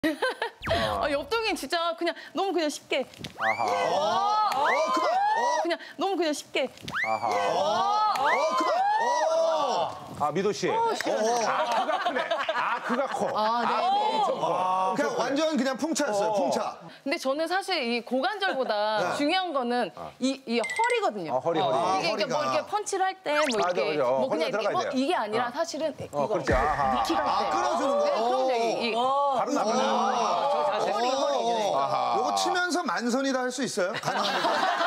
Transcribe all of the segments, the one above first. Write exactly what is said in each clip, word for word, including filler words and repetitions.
아, 옆동이 진짜 그냥 너무 그냥 쉽게. 아하. 어, 어, 그만. 어, 그냥 너무 그냥 쉽게. 아하. 어, 그만. 어. 아, 미도 씨. 아, 그가 크네. 아, 그가 커. 아, 네. 아, 그냥 완전 그냥 풍차였어요, 풍차. 근데 저는 사실 이 고관절보다 네. 중요한 거는 이, 이 허리거든요. 아, 허리, 허리. 아, 이게 이렇게 뭐 허리가. 이렇게 펀치를 할 때 뭐 맞아, 이렇게 맞아. 뭐 허리가 그냥 이렇게 들어가야 뭐 돼요. 이게 아니라 사실은 어, 이거 그렇지. 아하. 니키가 아, 끌어주는 거? 네, 그럼요. 이, 이 바로 나가네. 허리 허리. 어, 요거 치면서 만선이다 할 수 있어요? 가능합니까?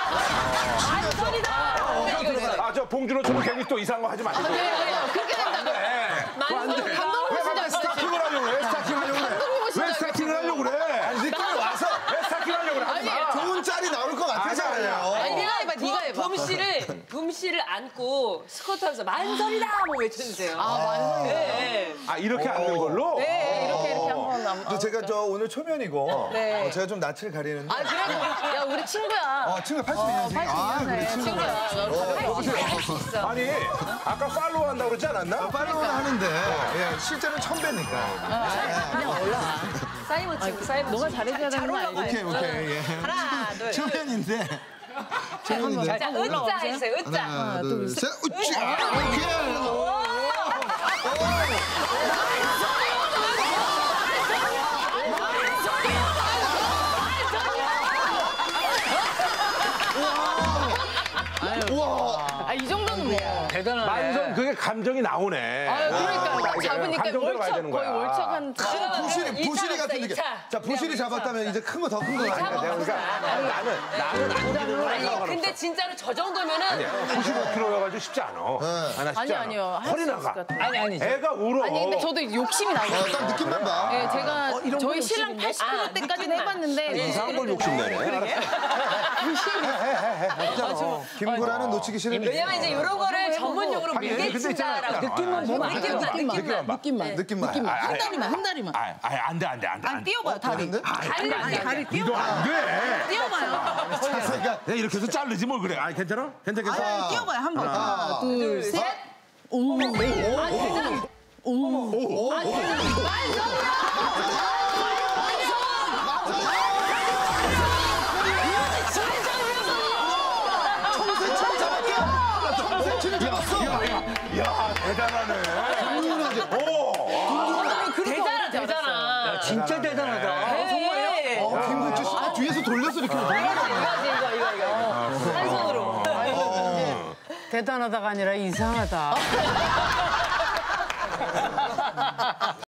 만선이다. 아, 저 봉준호처럼 괜히 또 이상한 거 하지 마시고. 그렇게 된다. 만선 감독님 진짜 스타킹을 하려고 그래? 스타킹 하려고 그래? 왜 스타킹을 하려고 그래? 아니, 느낌이 와서 왜 스타킹 하려고 그래? 하지 마. 좋은 짤이 나올 것 같아서 아니, 아니야. 그래요. 아니, 네가 해봐, 네가 해봐. 붐 씨를 붐 씨를 안고 스쿼트 하면서 만선이다 뭐 외쳐주세요. 아, 만선이다. 네. 아, 이렇게 앉는 걸로? 네, 이렇게 이렇게 한번 남. 또 제가 저 오늘 초면이고 네. 어, 제가 좀 낯을 가리는데 아, 그래도 야, 우리 친구야. 어, 친구가 팔십이 년생. 아, 그래, 친구가. 친구야. 아니, 아까 팔로우 한다고 그러지 않았나? 팔로우는 하는데 예, 실제로는 처음 뵈니까. 그냥 올라. 사이먼 친구, 사이먼 너가 친구. 잘해줘야 되는 거 알지? 오케이, 오케이. 예. 하나, 둘. 초면인데. 초면인데. 자, 으짜 해주세요, 으짜. 하나, 둘, 셋. 우짜! 오케이. 우와. 아, 이 정도는 뭐. 대단하네. 만선 그게 감정이 나오네. 아, 그러니까 잡으니까 감정대로 가야 월척 되는 거의 거야. 월척한. 지금 부실이, 이 차 부실이 없어, 같은 이 느낌. 차. 자, 부실이 이 차 잡았다면 없어. 이제 큰 거 더 큰 거 가니까 내가 그러니까 나는 나는 나는 안 되는 아니, 거야. 근데 진짜로 저 정도면은 구십오 킬로여가지고 쉽지 않아. 아, 나 쉽지 아니, 않아. 아니요. 할수 허리 있을 나가. 것 같아요. 아니 아니죠. 애가 울어. 아니, 근데 저도 욕심이 나거든요. 어, 딱 느낌만 봐. 네, 제가 어, 저희 신랑 팔십 킬로그램 아, 때까지는 느낌만. 해봤는데 이상한 걸 욕심내네. 김구라는 놓치기 싫은데. 왜냐면 이제 이런 거를 전문용어로 아니, 근데 밀개친다라고. 있잖아. 느낌만 보면 안 돼요. 느낌만, 느낌만, 느낌만, 느낌만. 느낌만. 아, 한 아, 다리만, 한 다리만. 아, 아, 안 돼, 안 돼, 안 돼. 안 돼. 띄워봐요, 다리. 되는데? 다리를 안 돼. 다리 이거 안 돼. 띄워봐요. 자세가. 내가 이렇게 해서 자르지 뭘 그래. 아, 괜찮아? 괜찮아, 괜찮아. 띄워봐요, 한 번. 하나, 둘, 둘, 셋. 셋. 오, 아, 대단. 오, 아, 청새치를 잡았어. 야, 대단하네. 오. 대단하, 대단하. 진짜 대단하다. 정말요? 어, 김국주 씨가 뒤에서 돌려서 이렇게 돌려. 이거, 이거, 이거. 한 손으로. 대단하다가 아니라 이상하다.